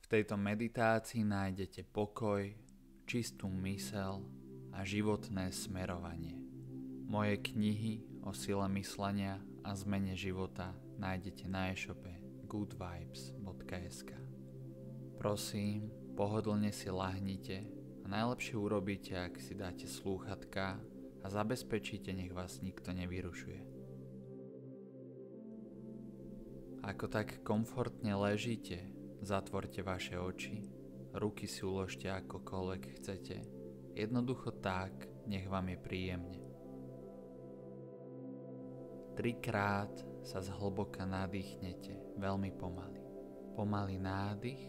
tejto meditácii nájdete pokoj, čistú myseľ a životné smerovanie. Moje knihy o sile myslenia a zmene života nájdete na e-shope goodvibes.sk. Prosím, pohodlne si lahnite a najlepšie urobíte, ak si dáte slúchadká a zabezpečíte, nech vás nikto nevyrušuje. Ako tak komfortne ležíte, zatvorte vaše oči, ruky si uložte akokoľvek chcete, jednoducho tak, nech vám je príjemne. 3-krát sa zhlboka nadýchnete, veľmi pomaly. Pomalý nádych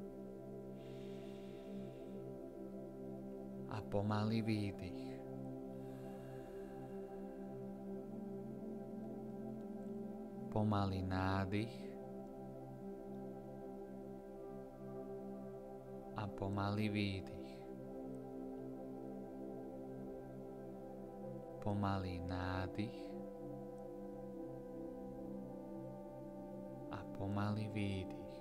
a pomalý výdych. Pomalý nádych a pomalý výdych. Pomalý nádych a pomalý výdych.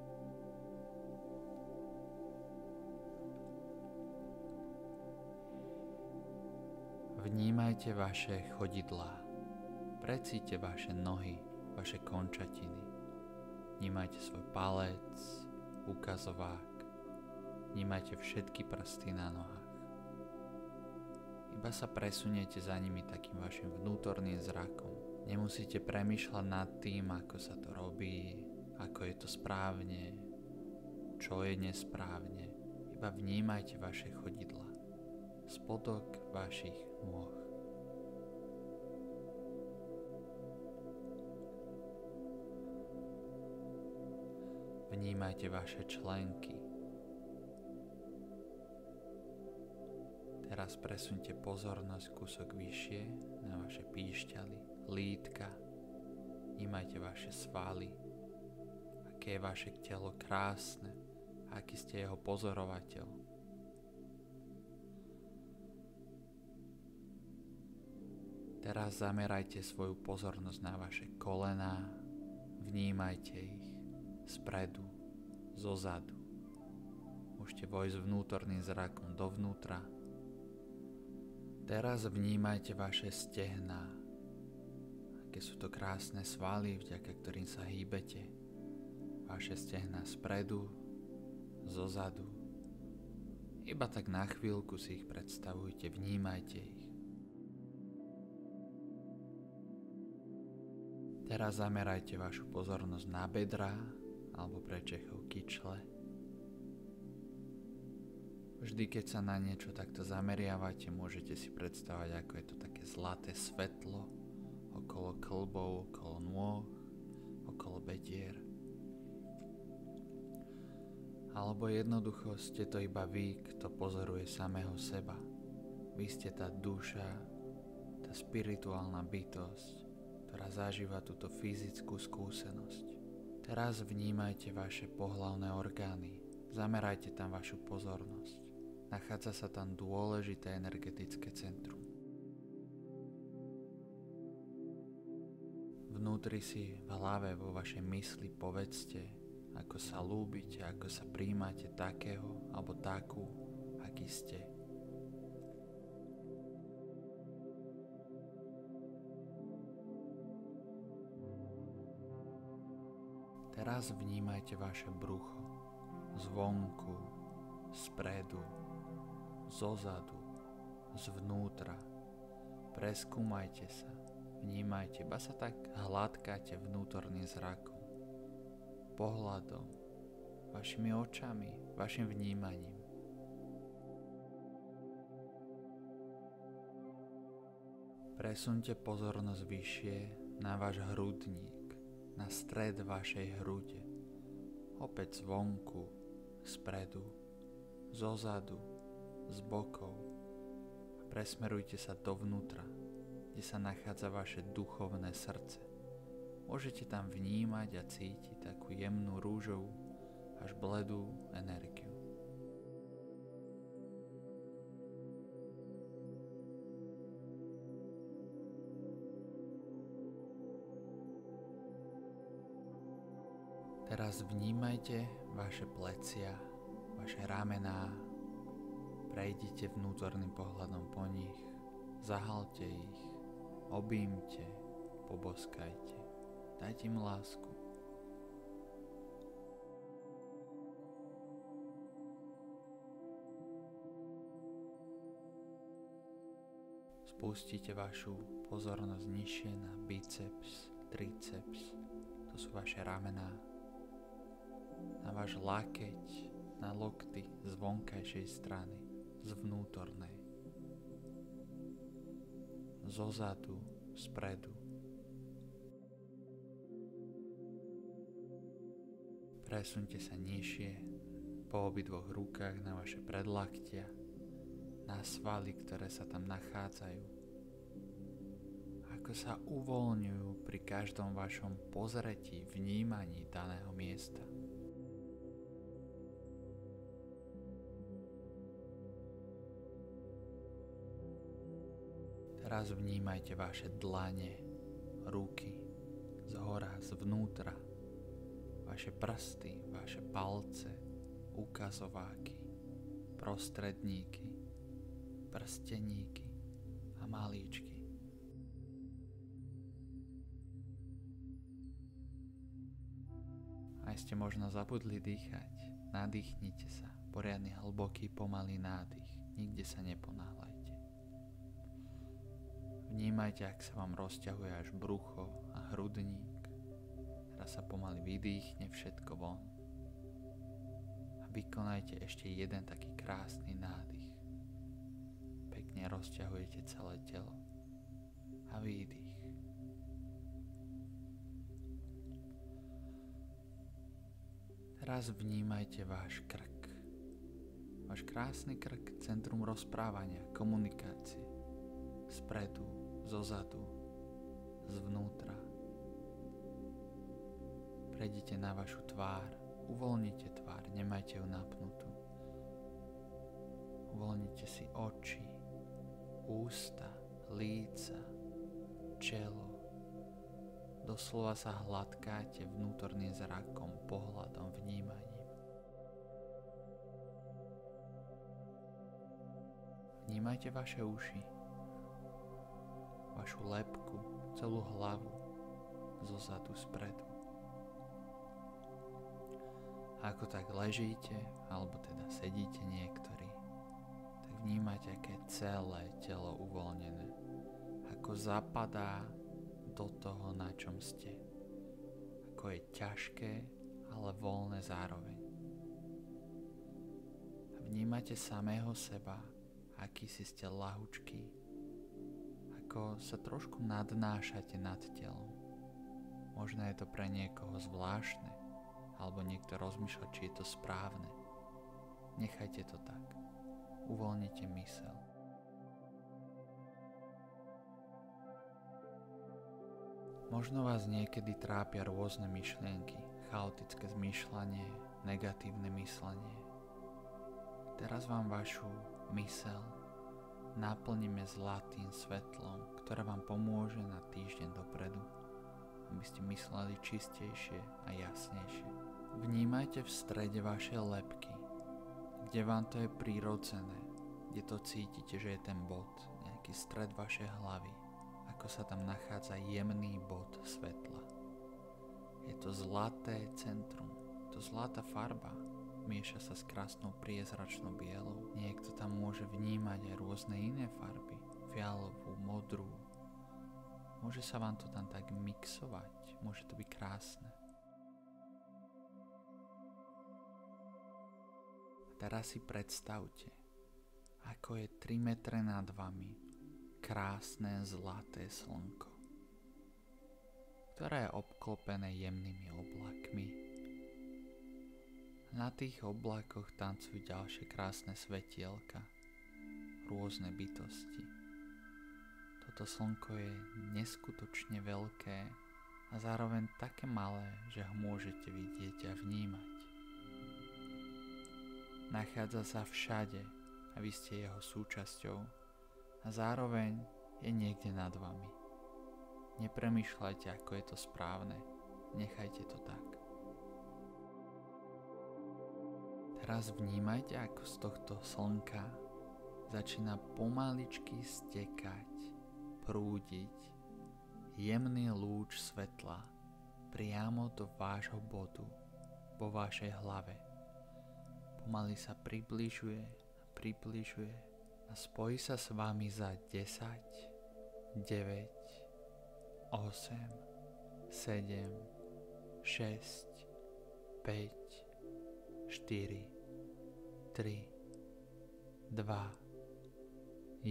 Vnímajte vaše chodidlá. Precíťte vaše nohy, vaše končatiny. Vnímajte svoj palec, ukazovák. Vnímajte všetky prsty na nohách. Iba sa presuniete za nimi takým vašim vnútorným zrakom. Nemusíte premýšľať nad tým, ako sa to robí, ako je to správne, čo je nesprávne. Iba vnímajte vaše chodidlá, spodok vašich nôh. Vnímajte vaše členky. Teraz presunte pozornosť kúsok vyššie na vaše píšťaly, lítka. Vnímajte vaše svaly, aké je vaše telo krásne, aký ste jeho pozorovateľ. Teraz zamerajte svoju pozornosť na vaše kolená, vnímajte ich spredu, zozadu. Môžete vojsť vnútorným zrakom dovnútra. Teraz vnímajte vaše stehná, aké sú to krásne svaly, vďaka ktorým sa hýbete. Vaše stehná spredu, zozadu. Iba tak na chvíľku si ich predstavujte, vnímajte ich. Teraz zamerajte vašu pozornosť na bedrá alebo pre Čechov kyčle. Vždy, keď sa na niečo takto zameriavate, môžete si predstavať, ako je to také zlaté svetlo okolo kĺbov, okolo nôh, okolo bedier. Alebo jednoducho ste to iba vy, kto pozoruje samého seba. Vy ste tá duša, tá spirituálna bytosť, ktorá zažíva túto fyzickú skúsenosť. Teraz vnímajte vaše pohlavné orgány. Zamerajte tam vašu pozornosť. Nachádza sa tam dôležité energetické centrum. Vnútri si v hlave, vo vašej mysli povedzte, ako sa ľúbite, ako sa prijímate takého alebo takú, aký ste. Teraz vnímajte vaše brucho zvonku, spredu, zozadu, zvnútra. Preskúmajte sa, vnímajte, iba sa tak hladkáte vnútorným zrakom, pohľadom, vašimi očami, vašim vnímaním. Presunte pozornosť vyššie na váš hrudník, na stred vašej hrude, opäť zvonku, spredu, zozadu, z bokov. Presmerujte sa dovnútra, kde sa nachádza vaše duchovné srdce. Môžete tam vnímať a cítiť takú jemnú rúžovú až bledú energiu. Teraz vnímajte vaše plecia, vaše ramená, prejdite vnútorným pohľadom po nich, zahalte ich, objímte, poboskajte, dajte im lásku. Spustite vašu pozornosť nižšie na biceps, triceps, to sú vaše ramená, na váš lakeť, na lokty z vonkajšej strany, z vnútornej, zozadu, spredu. Presunte sa nižšie po obidvoch rukách na vaše predlaktia, na svaly, ktoré sa tam nachádzajú. Ako sa uvoľňujú pri každom vašom pozretí, vnímaní daného miesta. Teraz vnímajte vaše dlane, ruky, zhora, zvnútra, vaše prsty, vaše palce, ukazováky, prostredníky, prsteníky a malíčky. Aj ste možno zabudli dýchať, nadýchnite sa, poriadny hlboký pomalý nádych, nikde sa neponáhľajte. Vnímajte, ak sa vám rozťahuje až brucho a hrudník, teraz sa pomaly vydýchne všetko von a vykonajte ešte jeden taký krásny nádych. Pekne rozťahujete celé telo a výdych. Teraz vnímajte váš krk. Váš krásny krk, centrum rozprávania, komunikácie. Spredu, zozadu, zvnútra. Prejdite na vašu tvár, uvoľnite tvár, nemajte ju napnutú. Uvoľnite si oči, ústa, líca, čelo. Doslova sa hladkáte vnútorným zrakom, pohľadom, vnímaním. Vnímajte vaše uši, vašu lebku, celú hlavu, zozadu, spredu. Ako tak ležíte, alebo teda sedíte niektorí, tak vnímajte, aké celé telo uvoľnené, ako zapadá do toho, na čom ste. Ako je ťažké, ale voľné zároveň. A vnímate samého seba, aký si ste ľahučký, ako sa trošku nadnášate nad telom. Možno je to pre niekoho zvláštne, alebo niekto rozmýšľa, či je to správne. Nechajte to tak. Uvoľnite myseľ. Možno vás niekedy trápia rôzne myšlienky, chaotické zmýšľanie, negatívne myslenie. Teraz vám vašu myseľ naplníme zlatým svetlom, ktoré vám pomôže na týždeň dopredu, aby ste mysleli čistejšie a jasnejšie. Vnímajte v strede vašej lebky, kde vám to je prirodzené, kde to cítite, že je ten bod, nejaký stred vašej hlavy, ako sa tam nachádza jemný bod svetla. Je to zlaté centrum, to zlatá farba, mieša sa s krásnou priezračnou bielou. Niekto tam môže vnímať aj rôzne iné farby, fialovú, modrú. Môže sa vám to tam tak mixovať, môže to byť krásne. A teraz si predstavte, ako je 3 metre nad vami krásne zlaté slnko, ktoré je obklopené jemnými oblakmi. Na tých oblakoch tancujú ďalšie krásne svetielka, rôzne bytosti. Toto slnko je neskutočne veľké a zároveň také malé, že ho môžete vidieť a vnímať. Nachádza sa všade a vy ste jeho súčasťou a zároveň je niekde nad vami. Nepremýšľajte, ako je to správne, nechajte to tak. Teraz vnímajte, ako z tohto slnka začína pomaličky stekať, prúdiť jemný lúč svetla priamo do vášho bodu, vo vašej hlave. Pomaly sa približuje a spojí sa s vami za 10, 9, 8, 7, 6, 5, 4, 3, 2,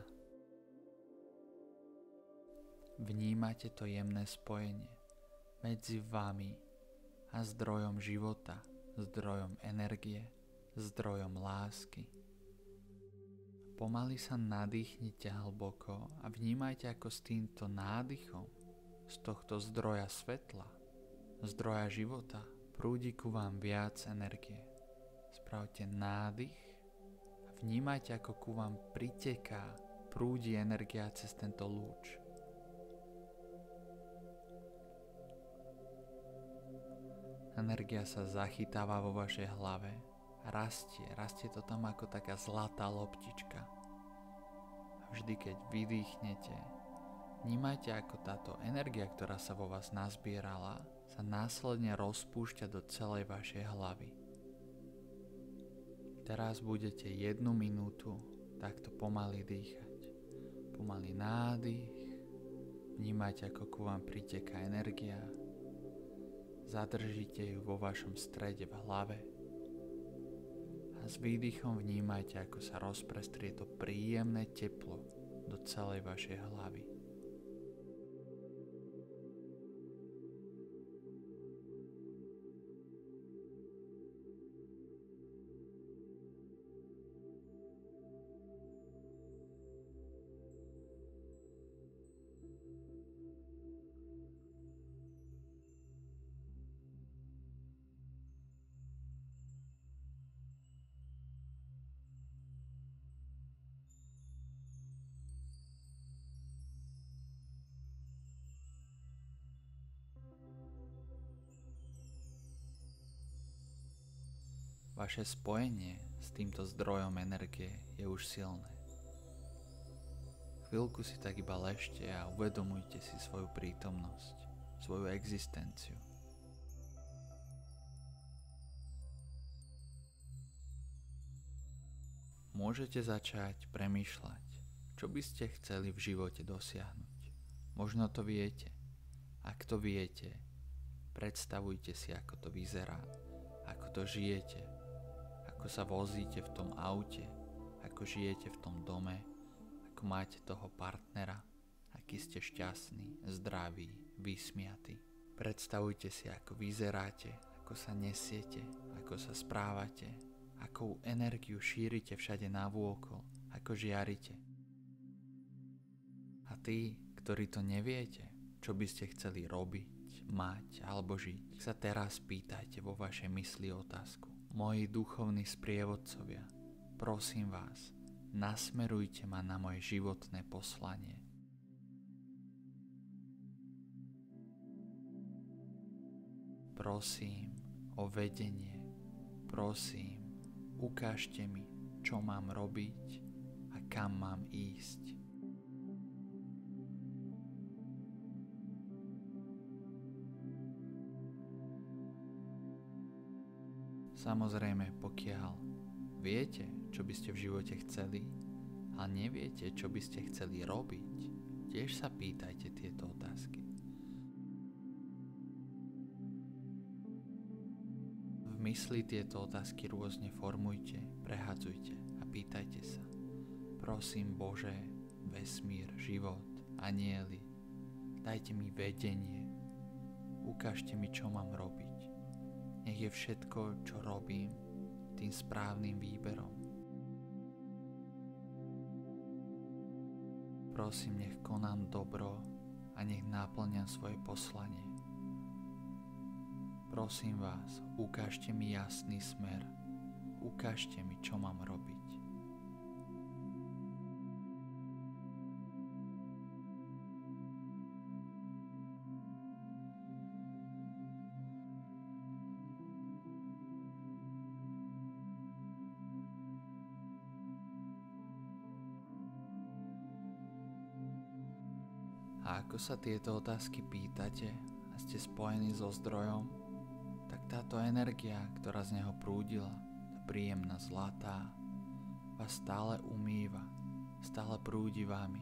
1. Vnímate to jemné spojenie medzi vami a zdrojom života, zdrojom energie, zdrojom lásky. Pomaly sa nadýchnite hlboko a vnímajte, ako s týmto nádychom z tohto zdroja svetla, zdroja života, prúdi ku vám viac energie. Spravte nádych a vnímajte, ako ku vám priteká, prúdi energia cez tento lúč. Energia sa zachytáva vo vašej hlave a rastie to tam ako taká zlatá loptička. A vždy, keď vydýchnete, vnímajte, ako táto energia, ktorá sa vo vás nazbierala, sa následne rozpúšťa do celej vašej hlavy. Teraz budete 1 minútu takto pomaly dýchať. Pomaly nádych, vnímajte, ako ku vám priteká energia. Zadržite ju vo vašom strede v hlave a s výdychom vnímajte, ako sa rozprestrie to príjemné teplo do celej vašej hlavy. Vaše spojenie s týmto zdrojom energie je už silné. Chvíľku si tak iba ležte a uvedomujte si svoju prítomnosť, svoju existenciu. Môžete začať premýšľať, čo by ste chceli v živote dosiahnuť. Možno to viete. Ak to viete, predstavujte si, ako to vyzerá, ako to žijete, ako sa vozíte v tom aute, ako žijete v tom dome, ako máte toho partnera, aký ste šťastní, zdraví, vysmiatí. Predstavujte si, ako vyzeráte, ako sa nesiete, ako sa správate, akú energiu šírite všade navôkol, ako žiarite. A tí, ktorí to neviete, čo by ste chceli robiť, mať alebo žiť, sa teraz pýtajte vo vašej mysli otázku. Moji duchovní sprievodcovia, prosím vás, nasmerujte ma na moje životné poslanie. Prosím o vedenie, prosím, ukážte mi, čo mám robiť a kam mám ísť. Samozrejme, pokiaľ viete, čo by ste v živote chceli, a neviete, čo by ste chceli robiť, tiež sa pýtajte tieto otázky. V mysli tieto otázky rôzne formujte, prehadzujte a pýtajte sa. Prosím Bože, vesmír, život, anjeli, dajte mi vedenie, ukážte mi, čo mám robiť. Nech je všetko, čo robím, tým správnym výberom. Prosím, nech konám dobro a nech náplňam svoje poslanie. Prosím vás, ukážte mi jasný smer. Ukážte mi, čo mám robiť. A ako sa tieto otázky pýtate a ste spojení so zdrojom, tak táto energia, ktorá z neho prúdila, tá príjemná zlatá, vás stále umýva, stále prúdi vámi.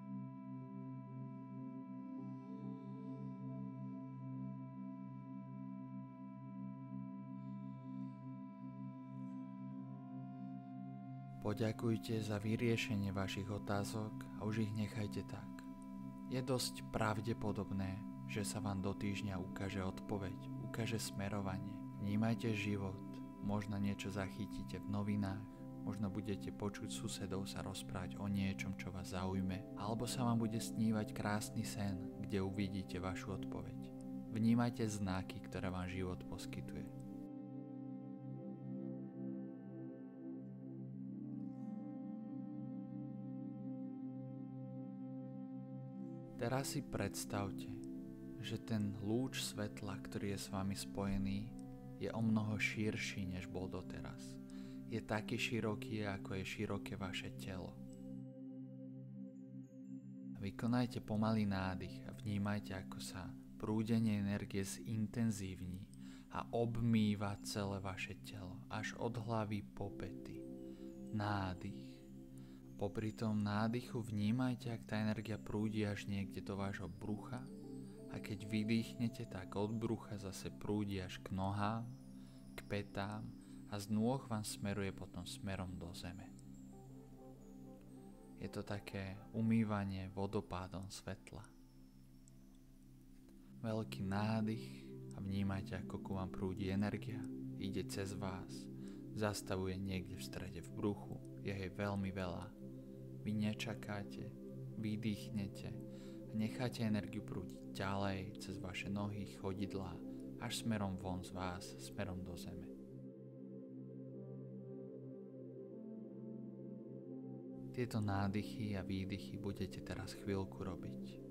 Poďakujte za vyriešenie vašich otázok a už ich nechajte tak. Je dosť pravdepodobné, že sa vám do týždňa ukáže odpoveď, ukáže smerovanie. Vnímajte život, možno niečo zachytíte v novinách, možno budete počuť susedov sa rozprávať o niečom, čo vás zaujme, alebo sa vám bude snívať krásny sen, kde uvidíte vašu odpoveď. Vnímajte znaky, ktoré vám život poskytuje. Teraz si predstavte, že ten lúč svetla, ktorý je s vami spojený, je o mnoho širší, než bol doteraz. Je taký široký, ako je široké vaše telo. Vykonajte pomalý nádych a vnímajte, ako sa prúdenie energie zintenzívni a obmýva celé vaše telo, až od hlavy po päty. Nádych. Popri tom nádychu vnímajte, ak tá energia prúdi až niekde do vášho brucha a keď vydýchnete, tak od brucha zase prúdi až k nohám, k pätám a z nôh vám smeruje potom smerom do zeme. Je to také umývanie vodopádom svetla. Veľký nádych a vnímajte, ako ku vám prúdi energia, ide cez vás, zastavuje niekde v strede v bruchu, je jej veľmi veľa. Vy nečakáte, vydýchnete a necháte energiu prúdiť ďalej cez vaše nohy, chodidlá, až smerom von z vás, smerom do zeme. Tieto nádychy a výdychy budete teraz chvíľku robiť.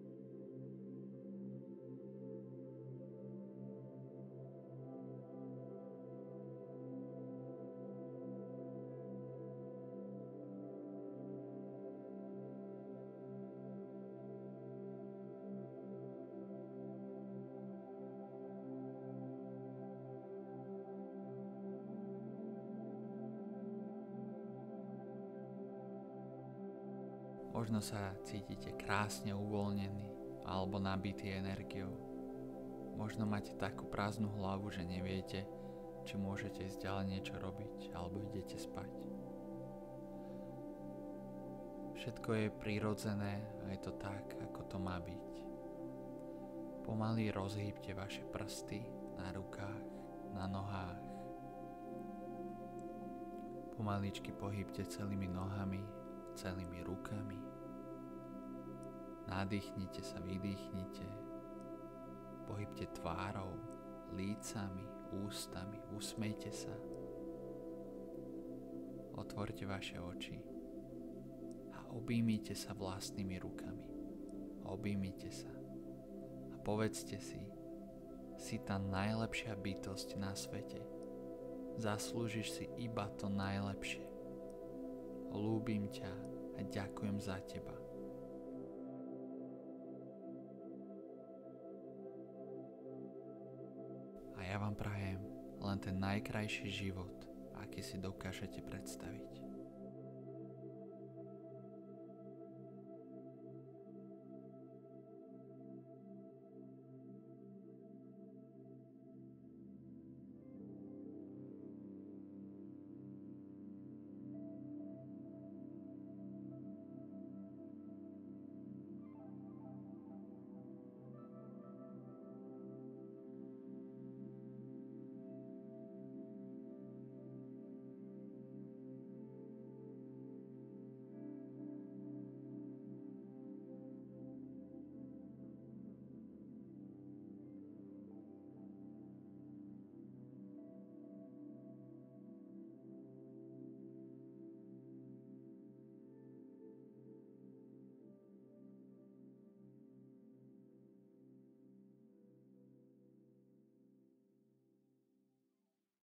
Možno sa cítite krásne uvoľnený alebo nabitý energiou. Možno máte takú prázdnu hlavu, že neviete, či môžete ísť ďalej niečo robiť alebo idete spať. Všetko je prirodzené a je to tak, ako to má byť. Pomaly rozhýbte vaše prsty na rukách, na nohách. Pomaličky pohybte celými nohami, celými rukami. Nadýchnite sa, vydýchnite. Pohybte tvárou, lícami, ústami, usmejte sa. Otvorte vaše oči a objímite sa vlastnými rukami. Objímite sa a povedzte si tá najlepšia bytosť na svete. Zaslúžiš si iba to najlepšie. Ľúbim ťa a ďakujem za teba. A ja vám prajem len ten najkrajší život, aký si dokážete predstaviť.